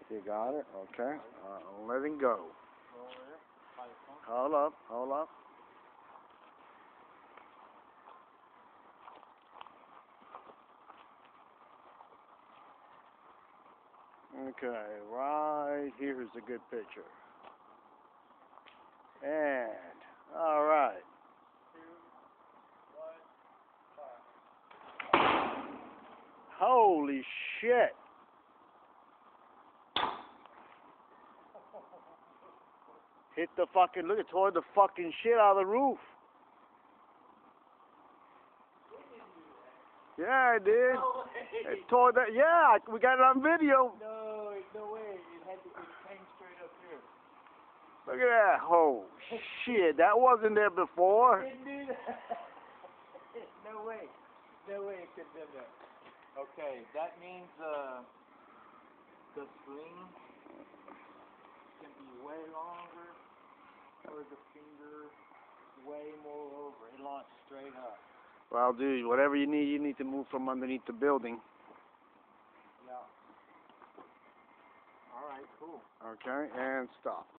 You got it? Okay. Let it go. Hold up, hold up. Okay, right here's a good picture. And, alright. Holy shit. Hit the fucking, look, it tore the fucking shit out of the roof. Yeah, I did. No way. It tore that, yeah, we got it on video. No way. It came straight up here. Look at that. Oh, shit, that wasn't there before. It didn't do that. No way. No way it could have done that. Okay, that means the sling can be way longer, or the finger way more over. It launched straight up. Well, dude, whatever you need to move from underneath the building. Yeah. All right, cool. Okay, and stop.